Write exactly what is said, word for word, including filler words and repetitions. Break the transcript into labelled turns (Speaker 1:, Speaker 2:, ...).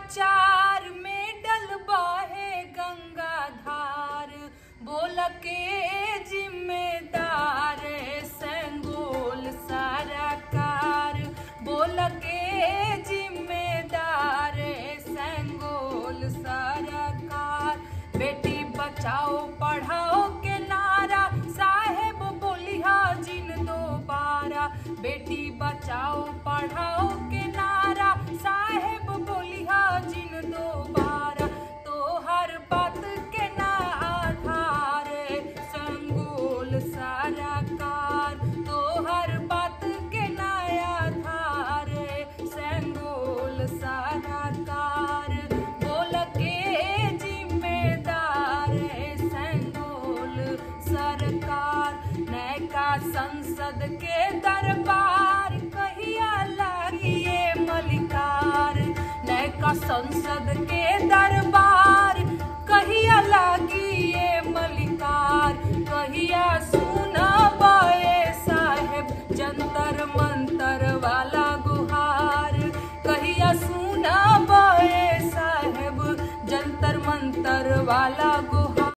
Speaker 1: लाचार में डलबा है गंगा धार, बोल के जिम्मेदार संगोल सरकार, बोल के जिम्मेदार संगोल सरकार। बेटी बचाओ पढ़ाओ के नारा साहेब बोलिहा जिन दोबारा, बेटी बचाओ पढ़ाओ के नारा साहेब बोलिहा जिन दोबारा। तो हर बात के ना आधार संगोल सरकार, तो हर बात के ना आधार संगोल सरकार, बोल के जिम्मेदार संगोल सरकार। नैका संसद के दरबार कहिया लागिए मलिकार, नैका संसद के दरबार कहिया लागिए मलिकार। कहिया सुनबे साहेब जंतर मंतर वाला गुहार, कहिया सुनबे साहेब जंतर मंतर वाला